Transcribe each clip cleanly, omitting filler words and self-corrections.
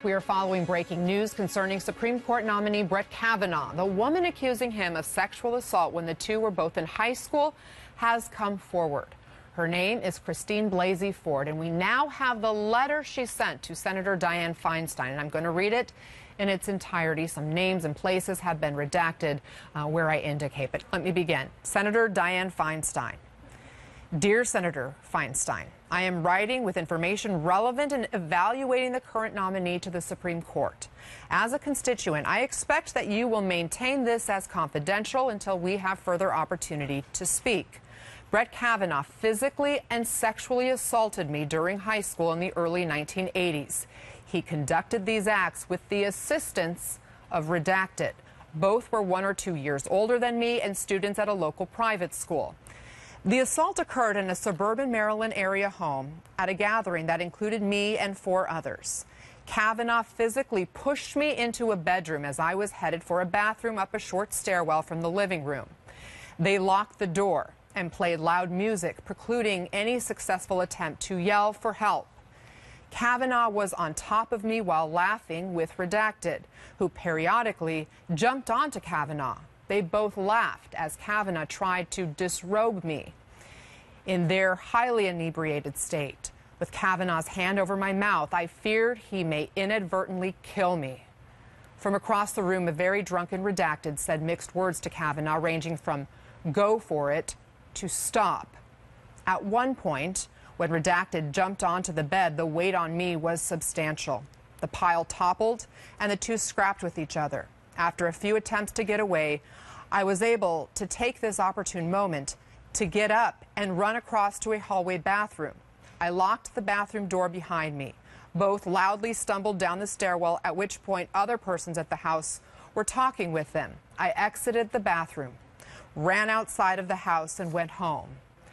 We are following breaking news concerning Supreme Court nominee Brett Kavanaugh. The woman accusing him of sexual assault when the two were both in high school has come forward. Her name is Christine Blasey Ford, and we now have the letter she sent to Senator Dianne Feinstein. And I'm going to read it in its entirety. Some names and places have been redacted where I indicate. But let me begin. Senator Dianne Feinstein. Dear Senator Feinstein, I am writing with information relevant in evaluating the current nominee to the Supreme Court. As a constituent, I expect that you will maintain this as confidential until we have further opportunity to speak. Brett Kavanaugh physically and sexually assaulted me during high school in the early 1980s. He conducted these acts with the assistance of redacted. Both were 1 or 2 years older than me and students at a local private school. The assault occurred in a suburban Maryland area home at a gathering that included me and 4 others. Kavanaugh physically pushed me into a bedroom as I was headed for a bathroom up a short stairwell from the living room. They locked the door and played loud music, precluding any successful attempt to yell for help. Kavanaugh was on top of me while laughing with redacted, who periodically jumped onto Kavanaugh. They both laughed as Kavanaugh tried to disrobe me. In their highly inebriated state, with Kavanaugh's hand over my mouth, I feared he may inadvertently kill me. From across the room, a very drunken redacted said mixed words to Kavanaugh, ranging from "go for it" to "stop." At one point, when redacted jumped onto the bed, the weight on me was substantial. The pile toppled, and the two scrapped with each other. After a few attempts to get away, I was able to take this opportune moment to get up and run across to a hallway bathroom. I locked the bathroom door behind me. Both loudly stumbled down the stairwell, at which point other persons at the house were talking with them. I exited the bathroom, ran outside of the house, and went home.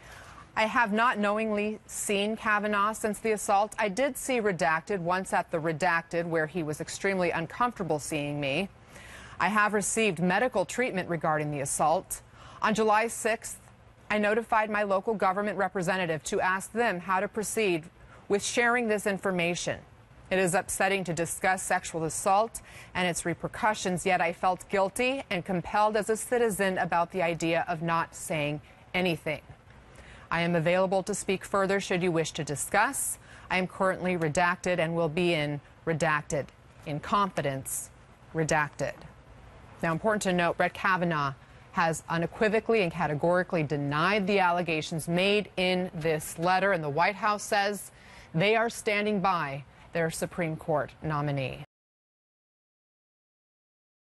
I have not knowingly seen Kavanaugh since the assault. I did see redacted once at the redacted, where he was extremely uncomfortable seeing me. I have received medical treatment regarding the assault. On July 6th, I notified my local government representative to ask them how to proceed with sharing this information. It is upsetting to discuss sexual assault and its repercussions, yet I felt guilty and compelled as a citizen about the idea of not saying anything. I am available to speak further should you wish to discuss. I am currently redacted and will be in redacted. In confidence, redacted. Now, important to note, Brett Kavanaugh has unequivocally and categorically denied the allegations made in this letter, and the White House says they are standing by their Supreme Court nominee.